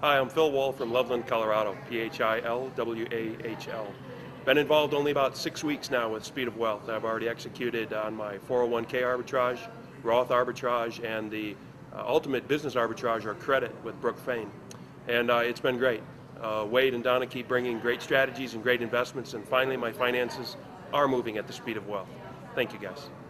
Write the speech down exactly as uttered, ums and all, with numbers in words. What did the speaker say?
Hi, I'm Phil Wall from Loveland, Colorado, P H I L W A H L. Been involved only about six weeks now with Speed of Wealth. I've already executed on my four oh one K arbitrage, Roth arbitrage, and the uh, ultimate business arbitrage or credit with Brooke Fane. And uh, it's been great. Uh, Wade and Donna keep bringing great strategies and great investments, and finally my finances are moving at the speed of wealth. Thank you, guys.